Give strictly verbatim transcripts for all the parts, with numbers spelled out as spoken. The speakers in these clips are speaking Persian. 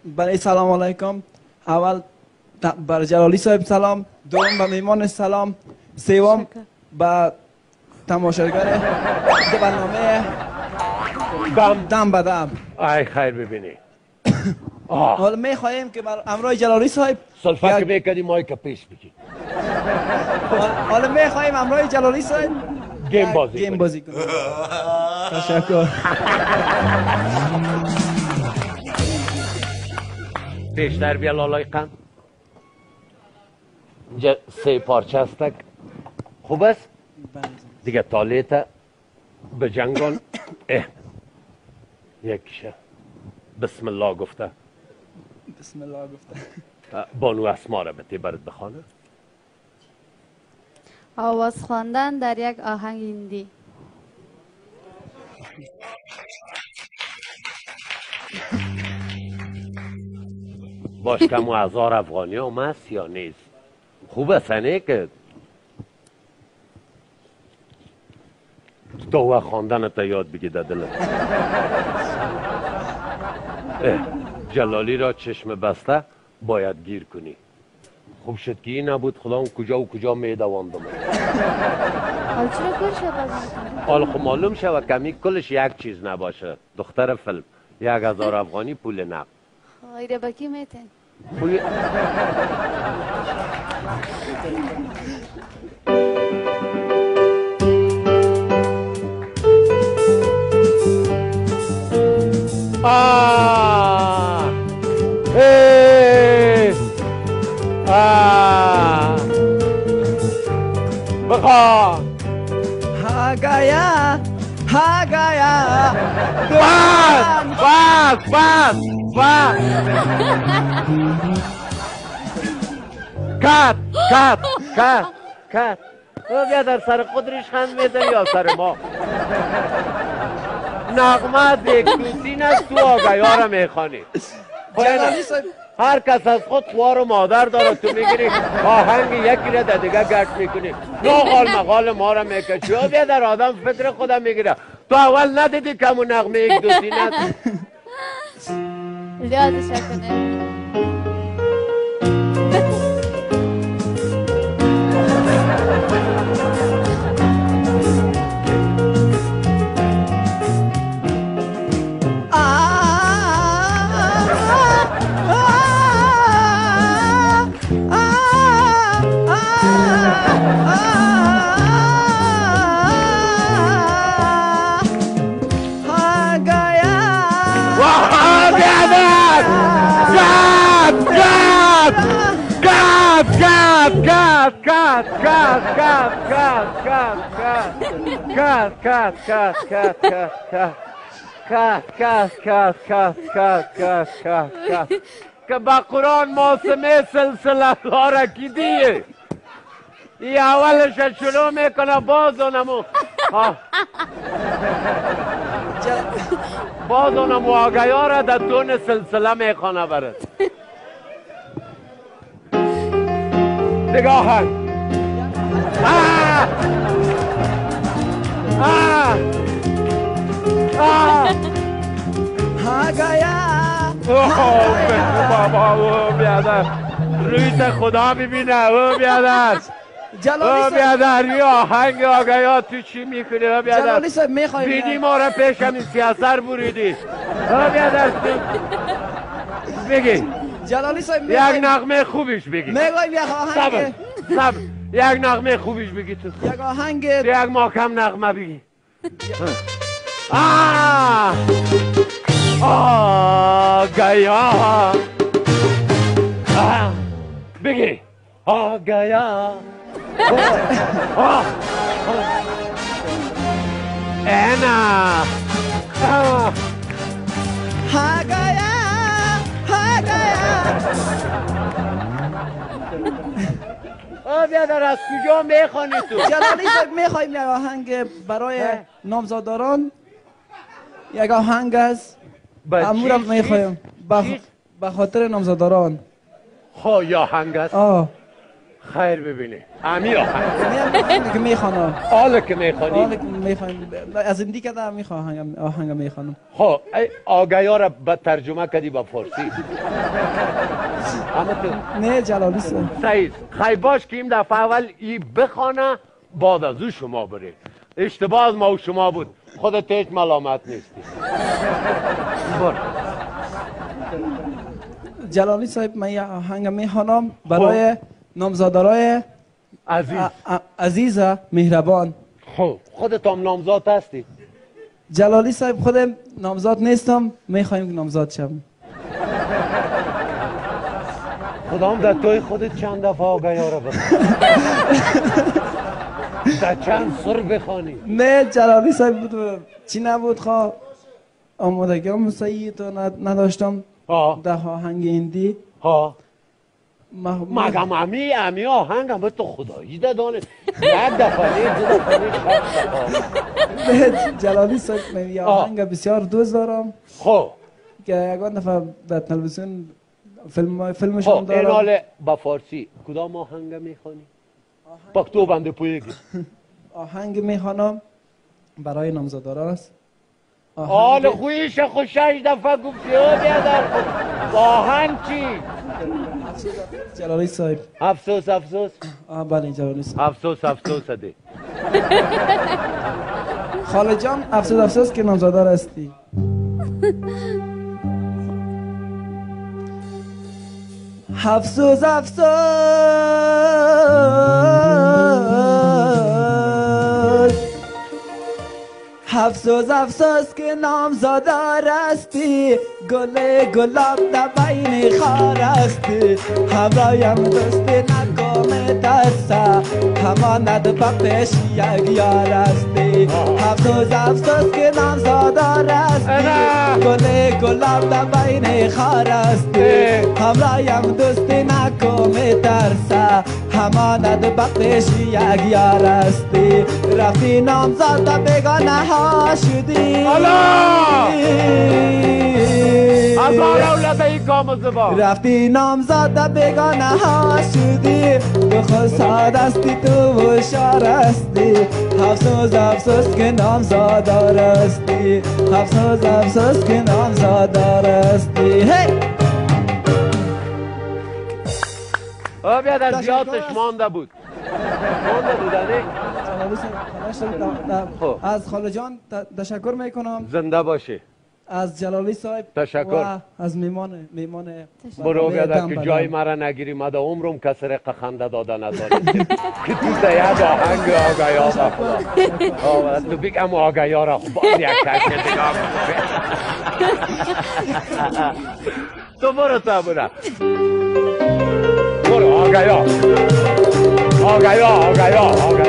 برای سلام علیکم. اول بر جلالی صاحب سلام، دوم به میمان سلام، سوم به تماشاگر برنامه دم دم به دم. ای خیر ببینی. حالا میخواهیم که بر امرای جلالی صاحب سلفه که میکنی مایک پیش بگی. حالا میخواهیم امرای جلالی صاحب گیم بازی گیم بازی کنیم. تشکر. پیشتر بیا لالای قند. اینجا سه پارچه هستک. خوب است؟ دیگه تالیت به جنگان. اه یکیشه بسم الله گفته. بسم الله گفته. بانو اسما را بتی برات بخوانه. آواز خواندن در یک آهنگ هندی. باش کم و هزار افغانی هم هست یا نیست؟ خوب است نه که تو و خواندن تا یاد بگی در دلت. جلالی را چشم بسته باید گیر کنی. خوب شد که این نبود خدا کجا و کجا میدواندم. حال چرا کلش عوض میکنی؟ حال خب معلوم شود کمی کلش یک چیز نباشه. دختر فیلم یک هزار افغانی پول نقد. ایره با کی میتین؟ پول آه ای آه بخوا ها گایا ها گایا بس بس بس بس کت کت کت کت او بیا در سر خود ریشخند میزنی یا سر ما نغمه دیگدوزین است تو آگهی را میخوانی. هر کس از خود خوار و مادر داره تو میگیری آهنگ یکی را در دیگه گرد میکنی ناقال مقال ما را میکشی و بیا در آدم فطر خودم میگیره. تو اول ندیدی که همون نغمه یک دوستین است یادش کنه. Cut, cut, cut, cut, cut, cut, cut, cut, cut, cut, cut, cut, cut, cut, cut, cut, cut, cut. که با قرآن موسمه سلسله داره کی دیه ای اولش شروع میکنه باز اونمو باز اونمو آگهی ها را در دون سلسله میخوانه برد دیگه آهنگ آه آه آه ها گایا اوه بابا او بیادر رویت خدا ببینه او بیادر او بیادر یه آهنگ آگهیات تو چی میکنی او بیادر جلالی صاحب میخوایم بیدی ما را پیش همین سیاستر بریدی او بیادر بگی جلالی صاحب یک نغمه خوبیش بگی میگویم یک آهنگ صبر یک نغمه خوبیش بگی تو یک آهنگ یک محکم نغمه بگی آه آگیا بگی آگیا اینا ها گایا ها گایا آه بیادر از کجا میخوانی تو جلالی صاحب میخوایم یک آهنگ برای نامزاداران یک آهنگ از امورم میخوایم به خاطر نامزاداران خو یا آهنگ است آه خیر ببینی امی آهنگ نه که میخوانم حالا که میخوانی حالا که میخوانم از این دیگه در میخوام آهنگ میخوانم خب آگهی را به ترجمه کردی به فارسی اما تو نه جلالی صاحب صحیح خیلی باش که این دفعه اول ای بخوانه بعد از او شما بری اشتباه از ما و شما بود خودت هیچ ملامت نیستی بار جلالی صاحب من یه آهنگ میخوانم برای نامزادارای عزیز عزیز مهربان. خب خودت هم نامزاد هستی؟ جلالی صاحب خودم نامزاد نیستم میخوایم که نامزاد شم. خدام در توی خودت چند دفعه آگهی را بخوانی در چند سر بخوانی نه جلالی صاحب بود چی نبود خواه آمادگی هم صحیح تو نداشتم ده آهنگ هندی ها مح... مگم امی امی آهنگ هم تو خدایی دادانه یک دفعه نه دو دفعه نه شب دفعه جلالی صاحب من یه آهنگ بسیار دوست دارم خب که یکان دفعه در تلویزیون فیلم فیلمش هم هم دارم. این حال با فارسی کدام آهنگ میخوانی؟ پاکتو بنده پویگی آهنگ میخوانم برای نامزادارا است. حال خویش خوشش دفعه گفتی ها بیادر آهنگ چی؟ جلالی صاحب افسوس افسوس آه بله جلالی صاحب افسوس افسوس ده خاله جان افسوس افسوس که نامزادار هستی. افسوس افسوس افسوس افسوس که نامزادار هستی گل گلاب در بین خار هستی همرایم دوست نکام ترسا هماند پپش یک یار هستی افسوس افسوس که نامزادار هستی گل گلاب در بین خار هستی همرایم دوست نکام ترسا هماند پپش یک یار هستی رفتی نامزاد بگانه ها شدی از آن اولاد این کام زبان رفتی نامزاد بگانه ها شدی تو خود ساد هستی تو بشار هستی افسوس افسوس که نامزادار هستی افسوس افسوس که نامزادار هستی هی او بیاد از یادش مانده بود مانده بودنه از خاله جان تشکر میکنم زنده باشه از جلالی صاحب تشکر و از میمان میمان برو بیاد که جای مرا نگیری مده عمرم کسی رقه خنده داده نداری که تو سیاد آهنگ آگهی ها بخدا تو بگم آگهی ها را باز یک کسی دیگه تو برو تا برو برو آگهی ها آگهی ها آگهی ها آگهی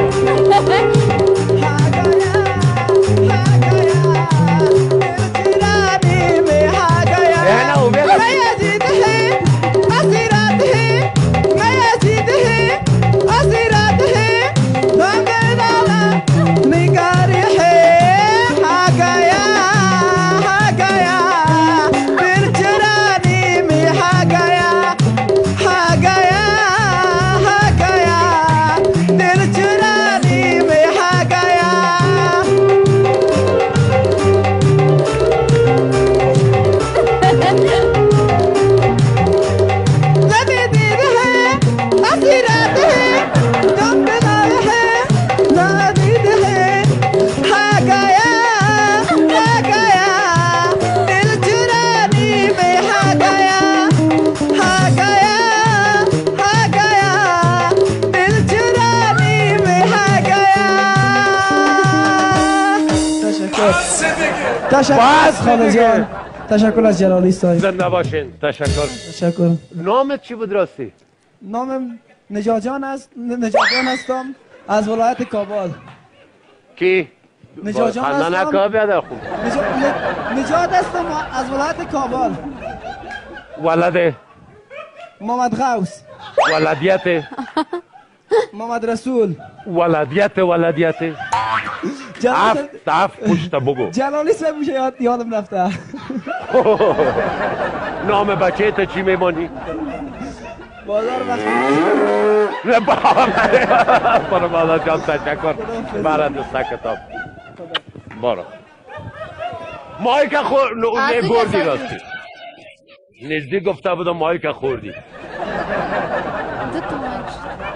تشکر خاله جان تشکر از جلالی صاحب زنده باشین تشکر تشکر نامت چی بود راستی؟ نامم نجات جان است نجات جان هستم از ولایت کابل کی؟ نجات جان هستم هستم بیادر خوب نجات هستم از ولایت کابل ولده محمد غوث ولدیت محمد رسول ولدیت ولدیت اف اف پشت بگو جلالی صاحب میشه یاد یادم رفته نام بچه تا چی میمانی؟ بازار وقت نه بابا برو بالا جان تشکر برای دوستا کتاب برو مایی که خور نه بردی راستی نزدیک گفته بودم مایی که خوردی دو تا مایک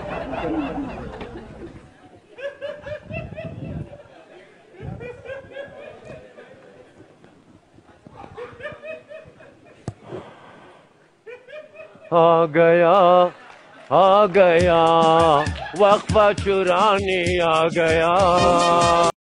आ गया आ गया वक्फा चुराने आ गया